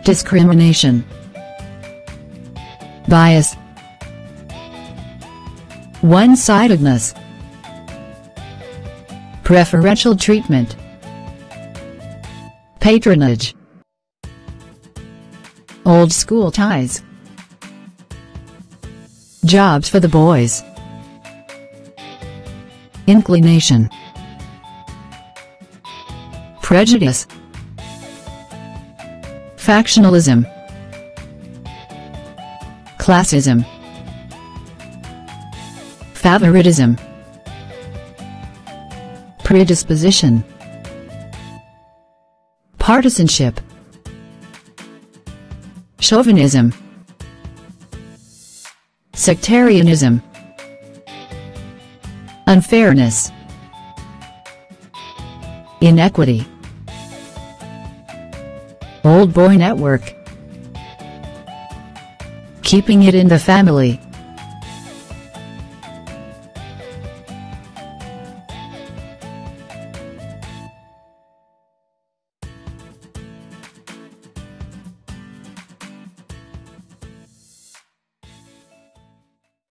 discrimination, bias, one-sidedness, preferential treatment, patronage, old school ties, jobs for the boys, inclination, prejudice, factionalism, classism, favoritism, predisposition, partisanship, chauvinism, sectarianism, unfairness, inequity, old boy network, keeping it in the family.